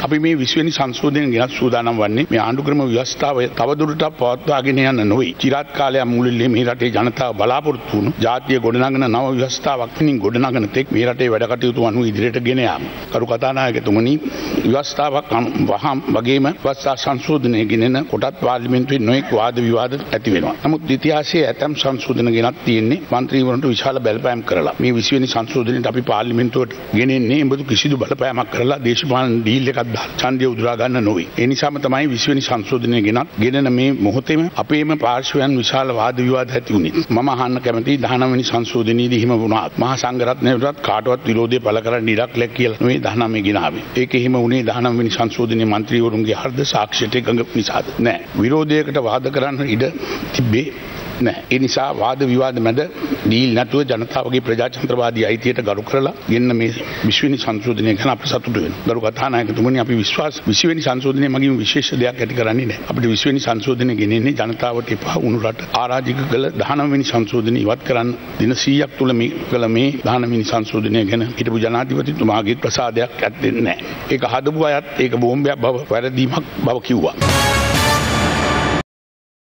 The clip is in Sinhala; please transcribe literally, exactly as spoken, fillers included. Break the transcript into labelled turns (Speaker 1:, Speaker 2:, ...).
Speaker 1: අපි මේ විශ්ව වෙනි සංශෝධනය ගෙනත් සූදානම් වන්නේ මේ ආණ්ඩුක්‍රම ව්‍යවස්ථාව තවදුරටත් පවත්වාගෙන යන්න නොවේ. චිරාත් කාලයක් මුළුල්ලේ මේ රටේ ජනතාව බලාපොරොත්තු වුණු ජාතිය ගොඩනගන නව ව්‍යවස්ථාවක් තිනින් ගොඩනගන තෙක් මේ රටේ වැඩ කටයුතු අනුව ඉදිරියට ගෙන යාම. කරු කතානායකතුමනි, ව්‍යවස්ථාවක් වහම් වගේම ව්‍යවස්ථා සංශෝධනය ගෙනෙන කොටත් පාර්ලිමේන්තුවේ නොයෙක් වාද විවාද ඇති වෙනවා. නමුත් ඉතිහාසයේ ඇතම් සංශෝධන ගෙනත් තියෙන්නේ මන්ත්‍රීවරුන්ට විශාල බලපෑම් කරලා. මේ විශ්ව වෙනි සංශෝධනයට අපි පාර්ලිමේන්තුවට ගෙනෙන්නේ එබඳු කිසිදු බලපෑමක් කරලා දේශපාලන ඩීල් එකක් දාලා ඡන්දය උදුරා ගන්න නොවේ. ඒ නිසාම තමයි විශ්ව වෙනි සංශෝධනය ගෙනත් ගෙනෙන මේ මොහොතේම අපේම පාර්ශවයන් විශාල වාද විවාද ඇති වුණේ. මම අහන්න කැමතියි දහනව වෙනි සංශෝධනයේදී හිම වුණාත් මහා සංඝරත්නයටත් කාටවත් විරෝධය පළ කරන්න ඉඩක් ලැබ කියලා නෙවෙයි දහනව ගෙනාවේ. ඒක හිම වුණේ දහනව වෙනි සංශෝධනයේ මන්ත්‍රීවරුන්ගේ හර්ධ සාක්ෂියට එකඟ නිසාද? නෑ. විරෝධයකට වාද කරන්න ඉඩ තිබ්බේ නෑ. ඒ නිසා වාද විවාද මැද ඩීල් නැතුව ජනතාවගේ ප්‍රජාතන්ත්‍රවාදී අයිතියට ගරු කරලා ගෙන්න මේ විශ්ව වෙනි සංශෝධනය ගැන අපිට සතුටු වෙනවා. ගරු කතානායකතුමනි, අපි විශ්වාස විශ්ව වෙනි සංශෝධනය මගින් විශේෂ දෙයක් ඇති කරන්නේ නෑ. අපිට විශ්ව වෙනි සංශෝධනය ගෙනෙන්නේ ජනතාවට එපා වුණු රට ආරාජික කළ දහනව වෙනි සංශෝධනය ඉවත් කරන්න දින සීයක් තුල මේ කළ මේ දහනව වෙනි සංශෝධනය ගැන හිටපු ජනාධිපතිතුමාගේ ප්‍රසාදයක් ඇත්තේ නෑ. ඒක හදපු අයත් ඒක බෝම්බයක් බව වැරදීමක් බව කිව්වා.